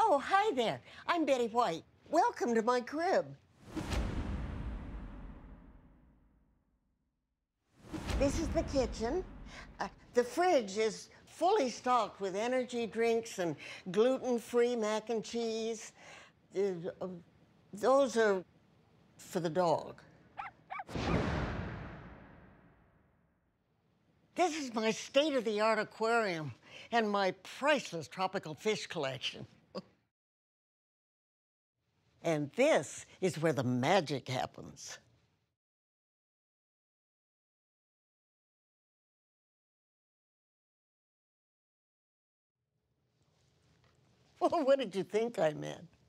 Oh, hi there. I'm Betty White. Welcome to my crib. This is the kitchen. The fridge is fully stocked with energy drinks and gluten-free mac and cheese. Those are for the dog. This is my state-of-the-art aquarium and my priceless tropical fish collection. And this is where the magic happens. Well, what did you think I meant?